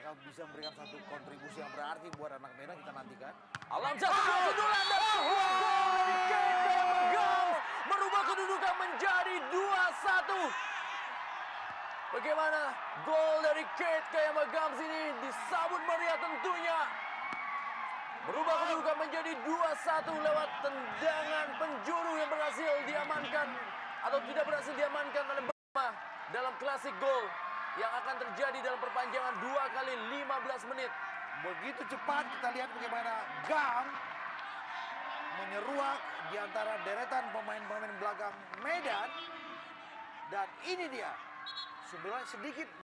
apakah bisa memberikan satu kontribusi yang berarti buat anak Medan, kita nantikan. Alamsyah sundulan dan sebuah gol dari Kate Kayama Gams merubah kedudukan menjadi 2-1. Bagaimana gol dari Kate Kayama Gams ini disambut meriah tentunya. Merubah kedudukan menjadi 2-1 lewat tendangan penjuru yang berhasil diamankan atau tidak berhasil diamankan oleh Bama dalam klasik gol yang akan terjadi dalam perpanjangan 2 kali 15 menit. Begitu cepat kita lihat bagaimana Gam menyeruak di antara deretan pemain-pemain belakang Medan. Dan ini dia, sebenarnya sedikit